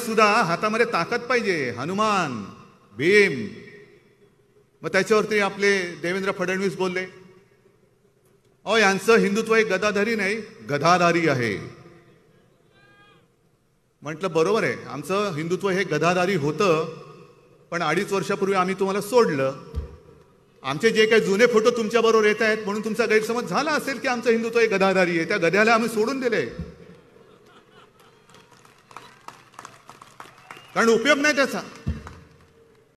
सुद्धा हातामध्ये ताकद पाहिजे, हनुमान, भीम. मग त्याच्यावरती आपले देवेंद्र फडणवीस बोलले, अहो यांचं हिंदुत्व हे गदाधारी नाही, गधाधारी आहे. म्हटलं बरोबर आहे, आमचं हिंदुत्व हे गधाधारी होतं, पण 2.5 वर्षापूर्वी आम्ही तुम्हाला सोडलं. आमचे जे काही जुने फोटो तुमच्याबरोबर येत आहेत म्हणून तुमचा गैरसमज झाला असेल की आमचं हिंदुत्व हे गधाधारी आहे. त्या गध्याला आम्ही सोडून दिले, कारण उपयोग नाही त्याचा.